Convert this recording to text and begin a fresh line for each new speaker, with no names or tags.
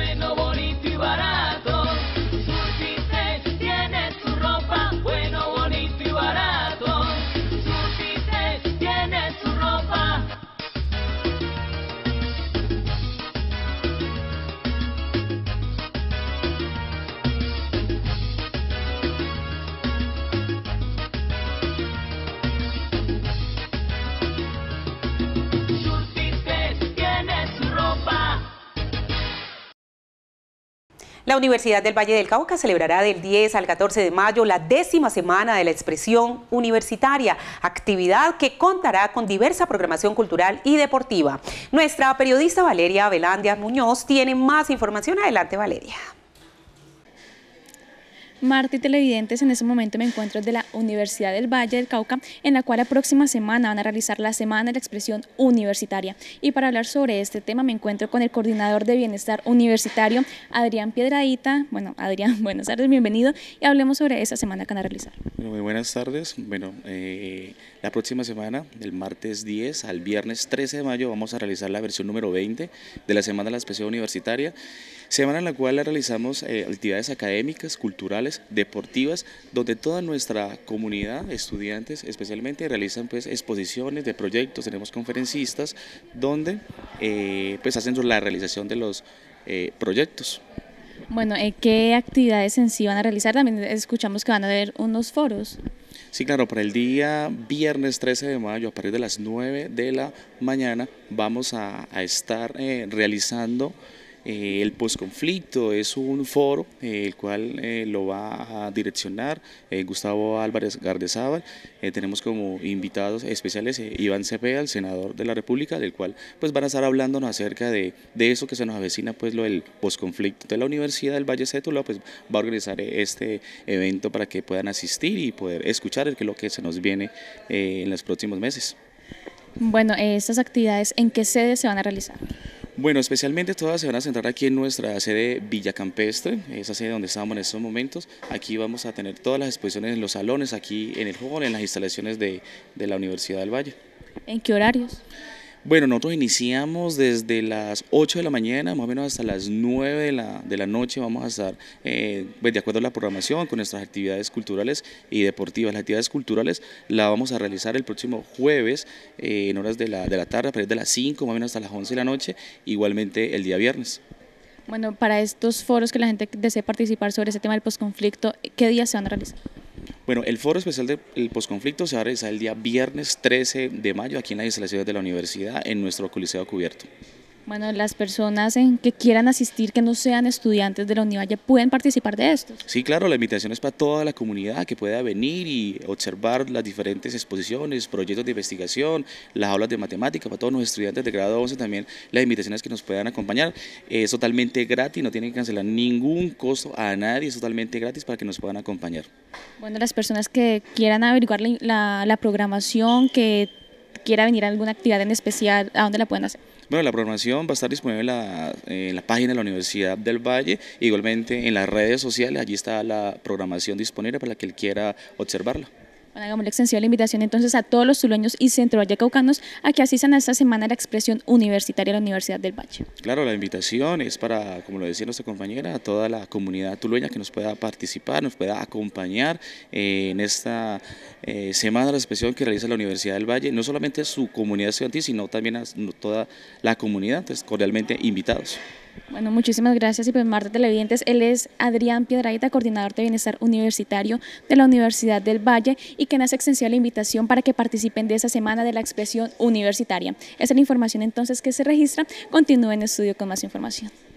bueno, bonito y barato. Surtite tiene su ropa, bueno, bonito y barato. Surtite tiene su ropa.
La Universidad del Valle del Cauca celebrará del 10 al 14 de mayo la 10ª Semana de la Expresión Universitaria, actividad que contará con diversa programación cultural y deportiva. Nuestra periodista Valeria Velandia Muñoz tiene más información. Adelante, Valeria.
Marta y televidentes, en este momento me encuentro desde la Universidad del Valle del Cauca, en la cual la próxima semana van a realizar la Semana de la Expresión Universitaria. Y para hablar sobre este tema me encuentro con el coordinador de Bienestar Universitario, Adrián Piedradita. Bueno, Adrián, buenas tardes, bienvenido, y hablemos sobre esa semana que van a realizar.
Bueno, muy buenas tardes. Bueno, la próxima semana, del martes 10 al viernes 13 de mayo, vamos a realizar la versión número 20 de la Semana de la Expresión Universitaria, semana en la cual realizamos actividades académicas, culturales, deportivas, donde toda nuestra comunidad, estudiantes especialmente, realizan pues exposiciones de proyectos. Tenemos conferencistas donde pues hacen la realización de los proyectos.
Bueno, ¿qué actividades en sí van a realizar? También escuchamos que van a haber unos foros.
Sí, claro, para el día viernes 13 de mayo, a partir de las 9 de la mañana, vamos a estar realizando el posconflicto. Es un foro el cual lo va a direccionar Gustavo Álvarez Gardezábal. Tenemos como invitados especiales Iván Cepeda, el senador de la República, del cual pues van a estar hablándonos acerca de eso que se nos avecina, pues lo del posconflicto. Entonces la Universidad del Valle Cétula pues va a organizar este evento para que puedan asistir y poder escuchar qué es lo que se nos viene en los próximos meses.
Bueno, estas actividades, ¿en qué sede se van a realizar?
Bueno, especialmente todas se van a centrar aquí en nuestra sede Villa Campestre, esa sede donde estamos en estos momentos. Aquí vamos a tener todas las exposiciones en los salones, aquí en el hall, en las instalaciones de la Universidad del Valle.
¿En qué horarios?
Bueno, nosotros iniciamos desde las 8 de la mañana, más o menos hasta las 9 de la noche. Vamos a estar pues de acuerdo a la programación con nuestras actividades culturales y deportivas. Las actividades culturales las vamos a realizar el próximo jueves en horas de la tarde, a partir de las 5, más o menos hasta las 11 de la noche, igualmente el día viernes.
Bueno, para estos foros que la gente desee participar sobre ese tema del posconflicto, ¿qué días se van a realizar?
Bueno, el foro especial del posconflicto se va a realizar el día viernes 13 de mayo aquí en las instalaciones de la universidad, en nuestro coliseo cubierto.
Bueno, las personas que quieran asistir, que no sean estudiantes de la Univalle, ¿pueden participar de esto?
Sí, claro, la invitación es para toda la comunidad que pueda venir y observar las diferentes exposiciones, proyectos de investigación, las aulas de matemática, para todos los estudiantes de grado 11 también las invitaciones que nos puedan acompañar. Es totalmente gratis, no tienen que cancelar ningún costo a nadie, es totalmente gratis para que nos puedan acompañar.
Bueno, las personas que quieran averiguar la programación, que quiera venir a alguna actividad en especial, ¿a dónde la pueden hacer?
Bueno, la programación va a estar disponible en la página de la Universidad del Valle, igualmente en las redes sociales, allí está la programación disponible para que él quiera observarla.
Bueno, hagamos la extensión de la invitación entonces a todos los tulueños y centrovallecaucanos a que asistan a esta semana de la Expresión Universitaria de la Universidad del Valle.
Claro, la invitación es para, como lo decía nuestra compañera, a toda la comunidad tulueña que nos pueda participar, nos pueda acompañar en esta semana de la expresión que realiza la Universidad del Valle, no solamente su comunidad estudiantil, sino también a toda la comunidad, entonces cordialmente invitados.
Bueno, muchísimas gracias. Y pues Marta televidentes, él es Adrián Piedradita, coordinador de Bienestar Universitario de la Universidad del Valle, y que nos extendió la invitación para que participen de esa semana de la Expresión Universitaria. Esa es la información entonces que se registra. Continúen en estudio con más información.